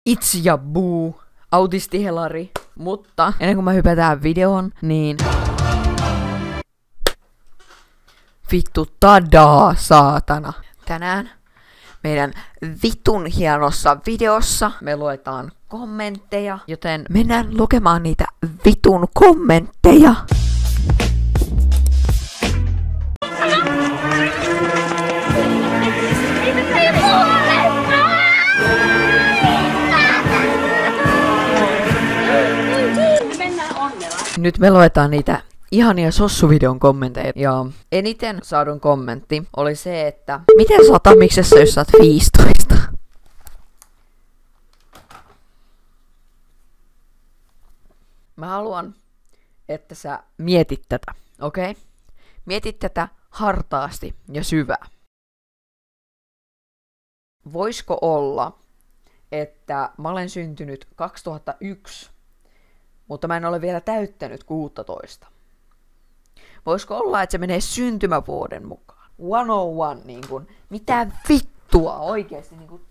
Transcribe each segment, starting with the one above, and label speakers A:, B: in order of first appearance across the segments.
A: Itse ja buu, autistihelari. Mutta ennen kuin mä hypätään videoon, niin vittu tadaa, saatana. Tänään meidän vitun hienossa videossa me luetaan kommentteja, joten mennään lukemaan niitä vitun kommentteja. Nyt me luetaan niitä ihania sossuvideon kommentteja. Ja eniten saadun kommentti oli se, että miten sä oot amiksessa, jos sä oot 15? Mä haluan, että sä mietit tätä, okei? Okay? Mietit tätä hartaasti ja syvää. Voisiko olla, että mä olen syntynyt 2001, mutta mä en ole vielä täyttänyt 16. Voisiko olla, että se menee syntymävuoden mukaan? 101, niin kuin, mitä vittua oikeesti, niin kuin.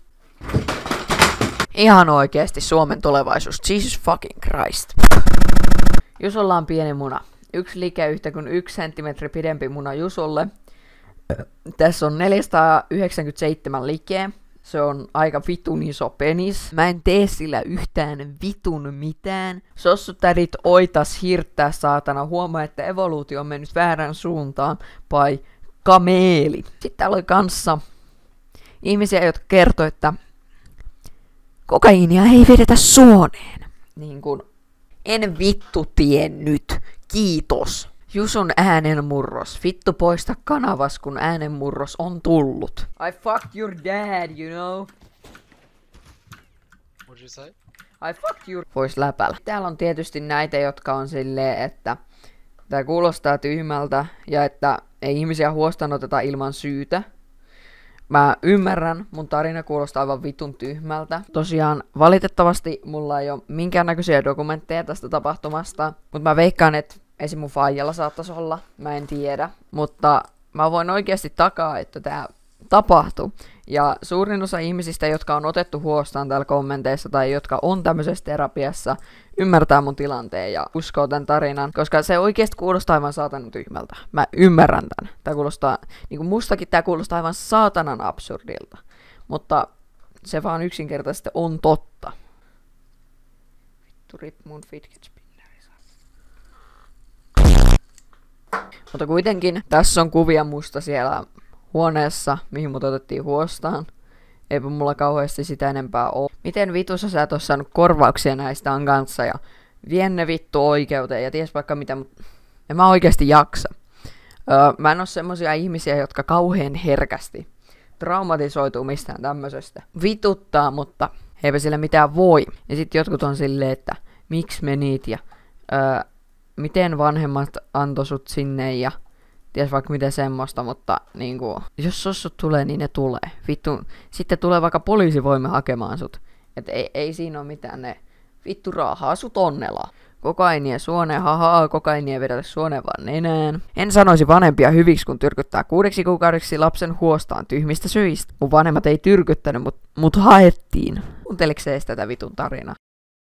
A: Ihan oikeesti Suomen tulevaisuus, Jesus fucking Christ. Jusolla on pieni muna. 1 like yhtä kuin 1 senttimetri pidempi muna Jusolle. Tässä on 497 likeä. Se on aika vitun iso penis. Mä en tee sillä yhtään vitun mitään. Sossutädit oitas hirttää saatana. Huomaa, että evoluutio on mennyt väärään suuntaan. Pai kameeli. Sitten täällä oli kanssa ihmisiä, jotka kertoi, että kokaiinia ei vedetä suoneen. Niin kun en vittu tiennyt. Kiitos. Jusun äänenmurros. Vittu poista kanavas, kun äänenmurros on tullut. I fucked your dad, you know.
B: What did you say?
A: I fucked your... Pois läpällä. Täällä on tietysti näitä, jotka on silleen, että tää kuulostaa tyhmältä ja että ei ihmisiä huostaanoteta ilman syytä. Mä ymmärrän, mun tarina kuulostaa aivan vitun tyhmältä. Tosiaan, valitettavasti mulla ei ole minkäännäköisiä dokumentteja tästä tapahtumasta, mutta mä veikkaan, että esim. Mun faijalla saattaisi olla, mä en tiedä, mutta mä voin oikeasti takaa, että tää tapahtui. Ja suurin osa ihmisistä, jotka on otettu huostaan täällä kommenteissa tai jotka on tämmöisessä terapiassa, ymmärtää mun tilanteen ja uskoo tän tarinan, koska se oikeasti kuulostaa aivan saatanan tyhmältä. Mä ymmärrän tän. Tää kuulostaa, niinku mustakin tää kuulostaa aivan saatanan absurdilta, mutta se vaan yksinkertaisesti on totta. Vittu rip mun fidget spinner. Mutta kuitenkin tässä on kuvia musta siellä huoneessa, mihin mut otettiin huostaan. Eipä mulla kauheasti sitä enempää oo. Miten vitussa sä et oo saanut korvauksia näistä on kanssa ja vien ne vittu oikeuteen ja ties vaikka mitä, mut en mä oikeesti jaksa. Mä en oo semmosia ihmisiä, jotka kauhean herkästi traumatisoituu mistään tämmöisestä. Vituttaa, mutta eipä sillä mitään voi. Ja sit jotkut on silleen, että miksi menit ja miten vanhemmat antoi sut sinne ja ties vaikka mitä semmoista, mutta niinku, jos sossut tulee, niin ne tulee. Vittu, sitten tulee vaikka poliisivoima hakemaan sut. Et ei siinä oo mitään, ne vittu raahaa sut onnella. Kokainia suoneen, haha, kokainia vedetä suoneen vaan nenään. En sanoisi vanhempia hyviksi, kun tyrkyttää 6 kuukaudeksi lapsen huostaan tyhmistä syistä. Mun vanhemmat ei tyrkyttänyt, mut haettiin. Kuunteliks ees tätä vitun tarinaa?